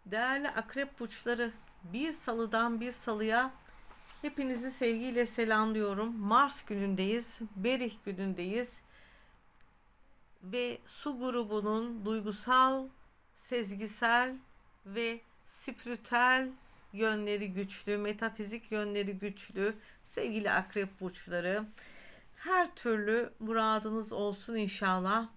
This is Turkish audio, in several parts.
Değerli akrep burçları, bir salıdan bir salıya hepinizi sevgiyle selamlıyorum. Mars günündeyiz, Berih günündeyiz ve su grubunun duygusal, sezgisel ve spiritüel yönleri güçlü, metafizik yönleri güçlü sevgili akrep burçları. Her türlü muradınız olsun inşallah.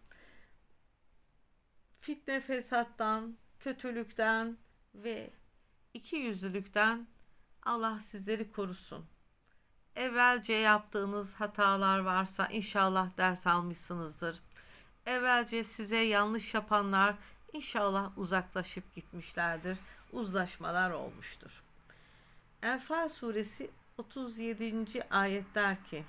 Fitne fesattan, kötülükten ve ikiyüzlülükten Allah sizleri korusun. Evvelce yaptığınız hatalar varsa inşallah ders almışsınızdır. Evvelce size yanlış yapanlar inşallah uzaklaşıp gitmişlerdir. Uzlaşmalar olmuştur. Enfal suresi 37. ayet der ki: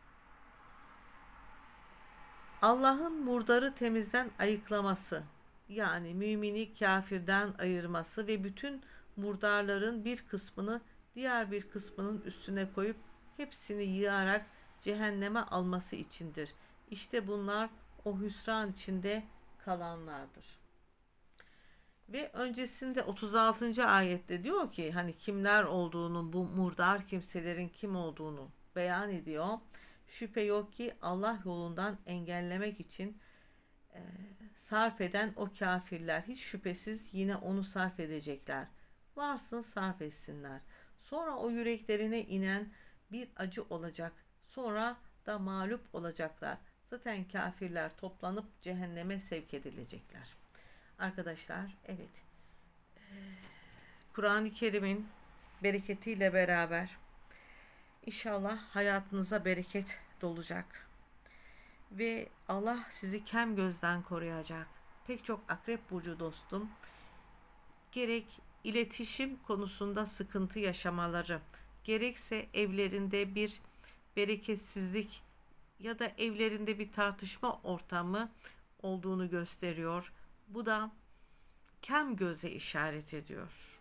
Allah'ın murdarı temizden ayıklaması, yani mümini kafirden ayırması ve bütün murdarların bir kısmını diğer bir kısmının üstüne koyup hepsini yığarak cehenneme alması içindir. İşte bunlar o hüsran içinde kalanlardır. Ve öncesinde 36. ayette diyor ki, hani kimler olduğunu, bu murdar kimselerin kim olduğunu beyan ediyor. Şüphe yok ki Allah yolundan engellemek için sarf eden o kafirler hiç şüphesiz yine onu sarf edecekler. Varsın sarf etsinler. Sonra o yüreklerine inen bir acı olacak. Sonra da mağlup olacaklar. Zaten kafirler toplanıp cehenneme sevk edilecekler. Arkadaşlar, evet, Kur'an-ı Kerim'in bereketiyle beraber İnşallah hayatınıza bereket dolacak ve Allah sizi kem gözden koruyacak. Pek çok akrep burcu dostum gerek iletişim konusunda sıkıntı yaşamaları, gerekse evlerinde bir bereketsizlik ya da evlerinde bir tartışma ortamı olduğunu gösteriyor. Bu da kem göze işaret ediyor.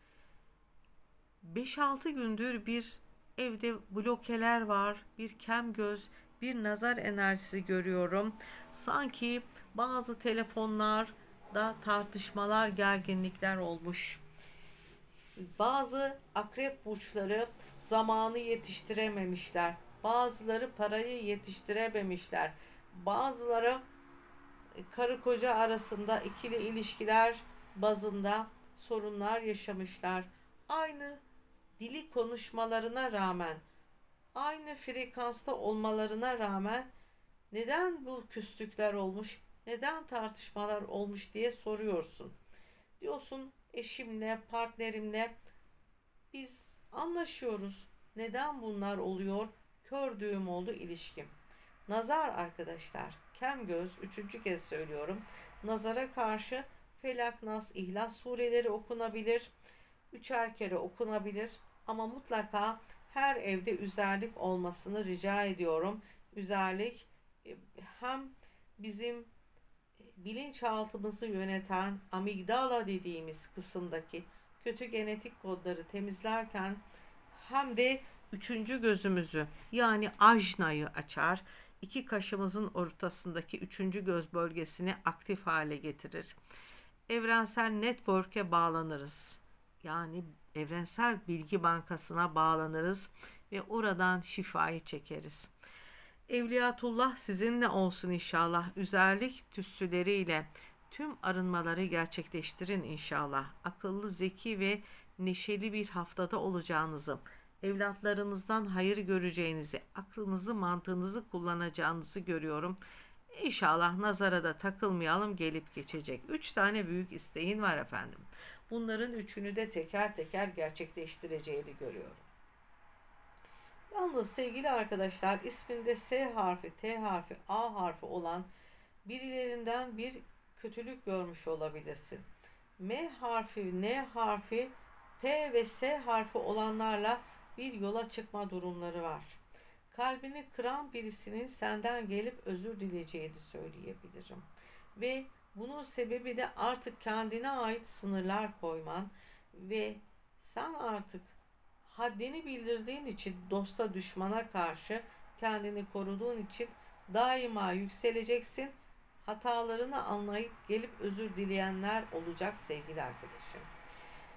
5-6 gündür bir evde blokeler var, bir kem göz, bir nazar enerjisi görüyorum. Sanki bazı telefonlarda tartışmalar, gerginlikler olmuş. Bazı akrep burçları zamanı yetiştirememişler. Bazıları parayı yetiştirememişler. Bazıları karı koca arasında ikili ilişkiler bazında sorunlar yaşamışlar. Aynı dili konuşmalarına rağmen, aynı frekansta olmalarına rağmen neden bu küslükler olmuş, neden tartışmalar olmuş diye soruyorsun. Diyorsun eşimle, partnerimle biz anlaşıyoruz. Neden bunlar oluyor? Kör düğüm oldu ilişkim. Nazar arkadaşlar. Kem göz, 3. kez söylüyorum. Nazara karşı Felak, Nas, İhlas sureleri okunabilir. 3'er kere okunabilir. Ama mutlaka her evde üzerlik olmasını rica ediyorum. Üzerlik hem bizim bilinçaltımızı yöneten amigdala dediğimiz kısımdaki kötü genetik kodları temizlerken hem de 3. gözümüzü, yani ajnayı açar. 2 kaşımızın ortasındaki 3. göz bölgesini aktif hale getirir. Evrensel network'e bağlanırız. Yani evrensel bilgi bankasına bağlanırız ve oradan şifayı çekeriz. Evliyatullah sizinle olsun inşallah. Üzerlik tüssüleriyle tüm arınmaları gerçekleştirin inşallah. Akıllı, zeki ve neşeli bir haftada olacağınızı, evlatlarınızdan hayır göreceğinizi, aklınızı, mantığınızı kullanacağınızı görüyorum. İnşallah nazara da takılmayalım, gelip geçecek. 3 tane büyük isteğin var efendim. Bunların 3'ünü de teker teker gerçekleştireceğini görüyorum. Yalnız sevgili arkadaşlar, isminde S harfi, T harfi, A harfi olan birilerinden bir kötülük görmüş olabilirsin. M harfi, N harfi, P ve S harfi olanlarla bir yola çıkma durumları var. Kalbini kıran birisinin senden gelip özür dileyeceğini söyleyebilirim. Ve bunun sebebi de artık kendine ait sınırlar koyman ve sen artık haddini bildirdiğin için, dosta düşmana karşı kendini koruduğun için daima yükseleceksin. Hatalarını anlayıp gelip özür dileyenler olacak sevgili arkadaşım.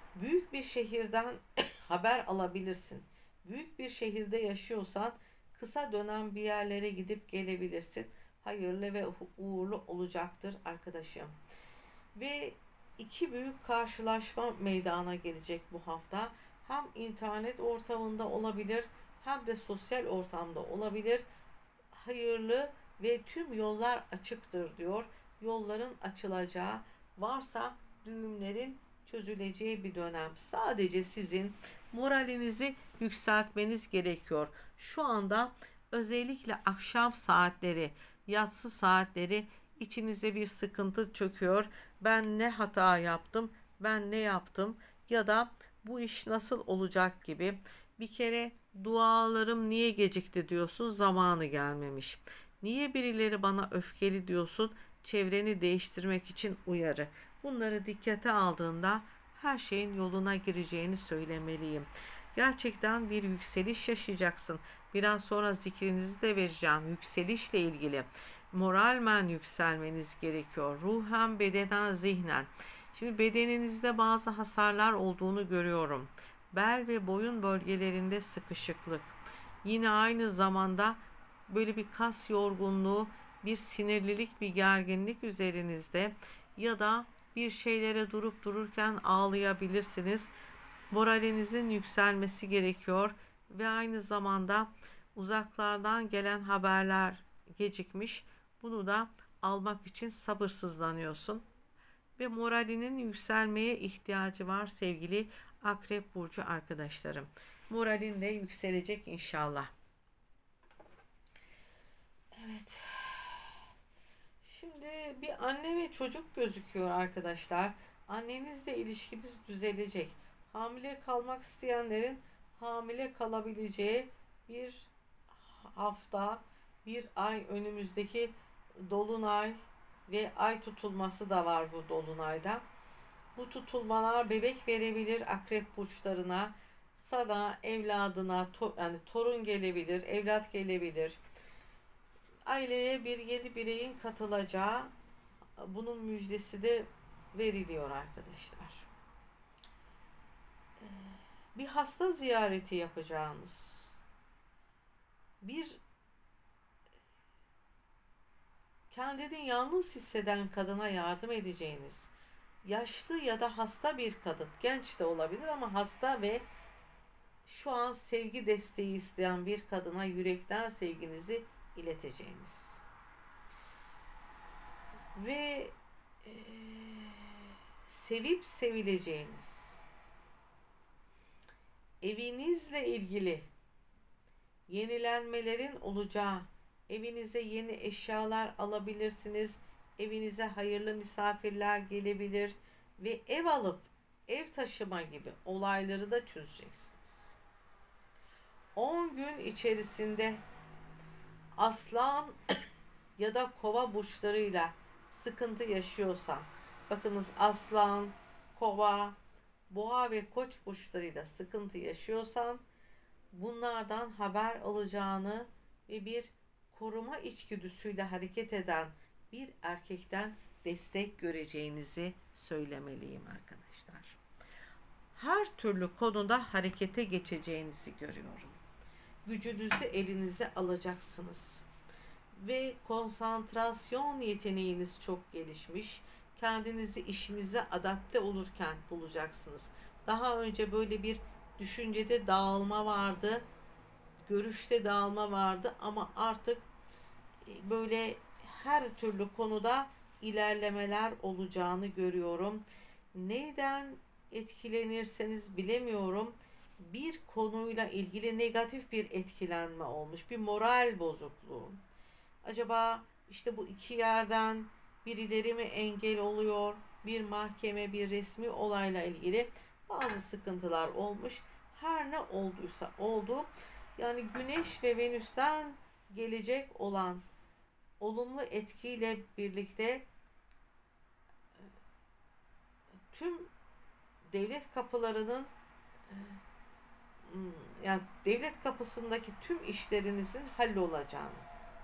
Büyük bir şehirden haber alabilirsin. Büyük bir şehirde yaşıyorsan kısa dönem bir yerlere gidip gelebilirsin. Hayırlı ve uğurlu olacaktır arkadaşım. Ve iki büyük karşılaşma meydana gelecek bu hafta. Hem internet ortamında olabilir hem de sosyal ortamda olabilir. Hayırlı ve tüm yollar açıktır diyor. Yolların açılacağı, varsa düğümlerin çözüleceği bir dönem. Sadece sizin moralinizi yükseltmeniz gerekiyor. Şu anda özellikle akşam saatleri, yatsı saatleri içinize bir sıkıntı çöküyor. Ben ne hata yaptım? Ben ne yaptım? Ya da bu iş nasıl olacak gibi. Bir kere dualarım niye gecikti diyorsun, zamanı gelmemiş. Niye birileri bana öfkeli diyorsun, çevreni değiştirmek için uyarı. Bunları dikkate aldığında her şeyin yoluna gireceğini söylemeliyim. Gerçekten bir yükseliş yaşayacaksın. Biraz sonra zikrinizi de vereceğim. Yükselişle ilgili. Moralmen yükselmeniz gerekiyor. Ruhen, bedenen, zihnen. Şimdi bedeninizde bazı hasarlar olduğunu görüyorum. Bel ve boyun bölgelerinde sıkışıklık. Yine aynı zamanda böyle bir kas yorgunluğu, bir sinirlilik, bir gerginlik üzerinizde ya da bir şeylere durup dururken ağlayabilirsiniz. Moralinizin yükselmesi gerekiyor ve aynı zamanda uzaklardan gelen haberler gecikmiş. Bunu da almak için sabırsızlanıyorsun ve moralinin yükselmeye ihtiyacı var sevgili Akrep Burcu arkadaşlarım. Moralin de yükselecek inşallah. Evet. Şimdi bir anne ve çocuk gözüküyor arkadaşlar. Annenizle ilişkiniz düzelecek. Hamile kalmak isteyenlerin hamile kalabileceği bir hafta, bir ay, önümüzdeki dolunay ve ay tutulması da var bu dolunayda. Bu tutulmalar bebek verebilir akrep burçlarına. Sana, evladına, yani torun gelebilir, evlat gelebilir. Aileye bir yeni bireyin katılacağı, bunun müjdesi de veriliyor arkadaşlar. Bir hasta ziyareti yapacağınız, bir kendini yalnız hisseden kadına yardım edeceğiniz, yaşlı ya da hasta bir kadın, genç de olabilir ama hasta ve şu an sevgi desteği isteyen bir kadına yürekten sevginizi ileteceğiniz ve sevip sevileceğiniz, evinizle ilgili yenilenmelerin olacağı, evinize yeni eşyalar alabilirsiniz, evinize hayırlı misafirler gelebilir ve ev alıp ev taşıma gibi olayları da çözeceksiniz. 10 gün içerisinde Aslan ya da Kova burçlarıyla sıkıntı yaşıyorsan, bakınız Aslan, Kova, Boğa ve Koç burçlarıyla sıkıntı yaşıyorsan bunlardan haber alacağını ve bir koruma içgüdüsüyle hareket eden bir erkekten destek göreceğinizi söylemeliyim arkadaşlar. Her türlü konuda harekete geçeceğinizi görüyorum. Gücünüzü elinize alacaksınız. Ve konsantrasyon yeteneğiniz çok gelişmiş. Kendinizi işinize adapte olurken bulacaksınız. Daha önce böyle bir düşüncede dağılma vardı, görüşte dağılma vardı ama artık böyle her türlü konuda ilerlemeler olacağını görüyorum. Neyden etkilenirseniz bilemiyorum. Bir konuyla ilgili negatif bir etkilenme olmuş, bir moral bozukluğu. Acaba işte bu iki yerden birileri mi engel oluyor? Bir mahkeme, bir resmi olayla ilgili bazı sıkıntılar olmuş. Her ne olduysa oldu. Yani Güneş ve Venüs'ten gelecek olan olumlu etkiyle birlikte tüm devlet kapılarının, yani devlet kapısındaki tüm işlerinizin hallolacağını,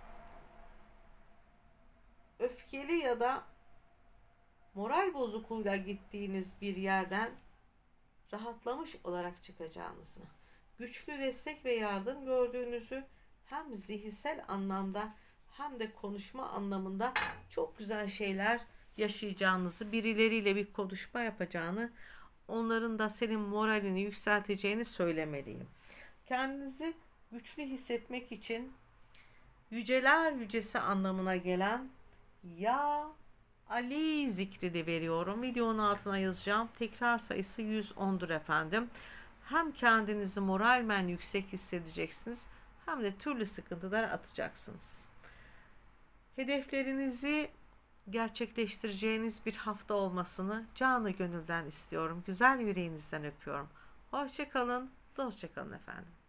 öfkeli ya da moral bozukluğuyla gittiğiniz bir yerden rahatlamış olarak çıkacağınızı, güçlü destek ve yardım gördüğünüzü, hem zihinsel anlamda hem de konuşma anlamında çok güzel şeyler yaşayacağınızı, birileriyle bir konuşma yapacağını, onların da senin moralini yükselteceğini söylemeliyim. Kendinizi güçlü hissetmek için yüceler yücesi anlamına gelen Ya Ali zikri de veriyorum. Videonun altına yazacağım. Tekrar sayısı 110'dur efendim. Hem kendinizi moralmen yüksek hissedeceksiniz, hem de türlü sıkıntılar atacaksınız. Hedeflerinizi gerçekleştireceğiniz bir hafta olmasını canı gönülden istiyorum. Güzel yüreğinizden öpüyorum. Hoşça kalın, dostça kalın efendim.